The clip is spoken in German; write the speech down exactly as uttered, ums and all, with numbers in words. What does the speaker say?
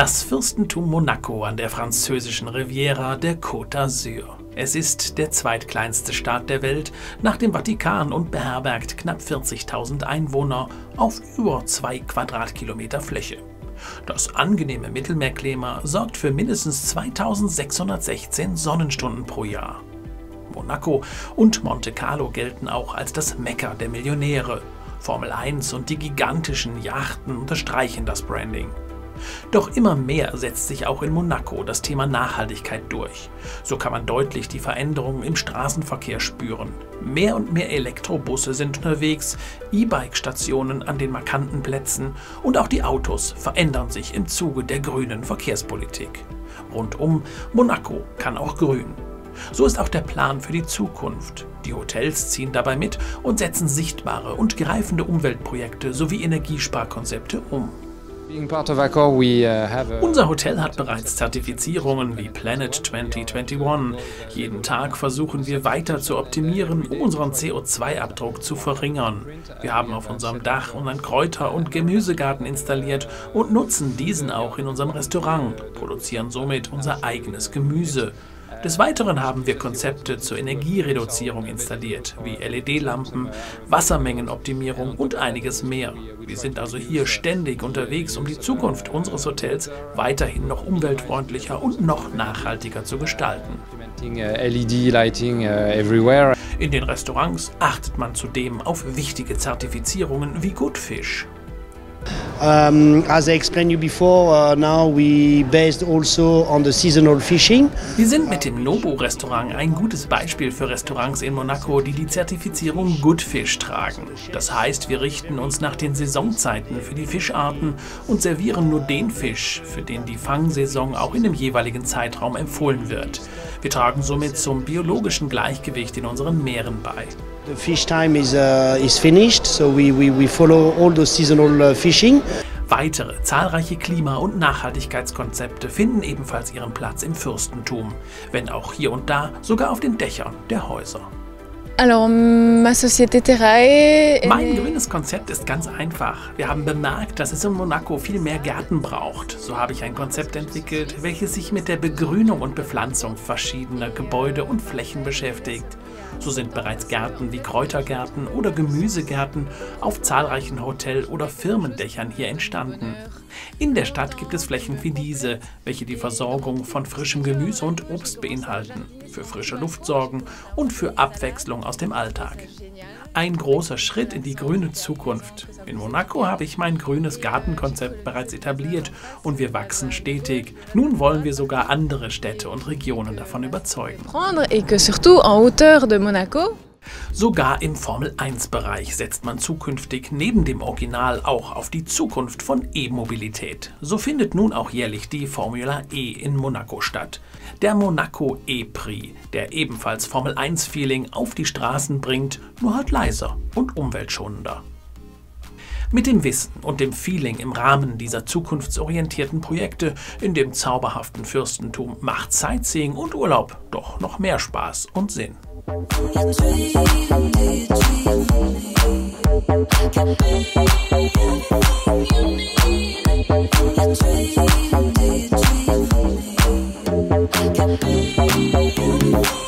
Das Fürstentum Monaco an der französischen Riviera der Côte d'Azur. Es ist der zweitkleinste Staat der Welt nach dem Vatikan und beherbergt knapp vierzigtausend Einwohner auf über zwei Quadratkilometer Fläche. Das angenehme Mittelmeerklima sorgt für mindestens zweitausendsechshundertsechzehn Sonnenstunden pro Jahr. Monaco und Monte Carlo gelten auch als das Mekka der Millionäre. Formel eins und die gigantischen Yachten unterstreichen das Branding. Doch immer mehr setzt sich auch in Monaco das Thema Nachhaltigkeit durch. So kann man deutlich die Veränderungen im Straßenverkehr spüren. Mehr und mehr Elektrobusse sind unterwegs, E-Bike-Stationen an den markanten Plätzen und auch die Autos verändern sich im Zuge der grünen Verkehrspolitik. Rundum Monaco kann auch grün. So ist auch der Plan für die Zukunft. Die Hotels ziehen dabei mit und setzen sichtbare und greifende Umweltprojekte sowie Energiesparkonzepte um. Unser Hotel hat bereits Zertifizierungen wie Planet zwanzig einundzwanzig. Jeden Tag versuchen wir weiter zu optimieren, um unseren C O zwei Abdruck zu verringern. Wir haben auf unserem Dach unseren Kräuter- und Gemüsegarten installiert und nutzen diesen auch in unserem Restaurant, produzieren somit unser eigenes Gemüse. Des Weiteren haben wir Konzepte zur Energiereduzierung installiert, wie L E D-Lampen, Wassermengenoptimierung und einiges mehr. Wir sind also hier ständig unterwegs, um die Zukunft unseres Hotels weiterhin noch umweltfreundlicher und noch nachhaltiger zu gestalten. L E D-Lighting everywhere. In den Restaurants achtet man zudem auf wichtige Zertifizierungen wie Good Fish. Um, as I explained you before, uh, now we based also on the seasonal fishing. Wir sind mit dem Nobu-Restaurant ein gutes Beispiel für Restaurants in Monaco, die die Zertifizierung Good Fish tragen. Das heißt, wir richten uns nach den Saisonzeiten für die Fischarten und servieren nur den Fisch, für den die Fangsaison auch in dem jeweiligen Zeitraum empfohlen wird. Wir tragen somit zum biologischen Gleichgewicht in unseren Meeren bei. The fish time is, uh, is finished, so we, we, we follow all the seasonal uh, fishing. Weitere zahlreiche Klima- und Nachhaltigkeitskonzepte finden ebenfalls ihren Platz im Fürstentum, wenn auch hier und da sogar auf den Dächern der Häuser. Alors, ma société Terrae. Mein grünes Konzept ist ganz einfach. Wir haben bemerkt, dass es in Monaco viel mehr Gärten braucht. So habe ich ein Konzept entwickelt, welches sich mit der Begrünung und Bepflanzung verschiedener Gebäude und Flächen beschäftigt. So sind bereits Gärten wie Kräutergärten oder Gemüsegärten auf zahlreichen Hotel- oder Firmendächern hier entstanden. In der Stadt gibt es Flächen wie diese, welche die Versorgung von frischem Gemüse und Obst beinhalten, für frische Luft sorgen und für Abwechslung aus dem Alltag. Ein großer Schritt in die grüne Zukunft. In Monaco habe ich mein grünes Gartenkonzept bereits etabliert und wir wachsen stetig. Nun wollen wir sogar andere Städte und Regionen davon überzeugen. Et que surtout en hauteur de Monaco. Sogar im Formel eins Bereich setzt man zukünftig neben dem Original auch auf die Zukunft von E-Mobilität. So findet nun auch jährlich die Formula E in Monaco statt. Der Monaco E-Prix, der ebenfalls Formel eins Feeling auf die Straßen bringt, nur halt leiser und umweltschonender. Mit dem Wissen und dem Feeling im Rahmen dieser zukunftsorientierten Projekte in dem zauberhaften Fürstentum macht Sightseeing und Urlaub doch noch mehr Spaß und Sinn. Can be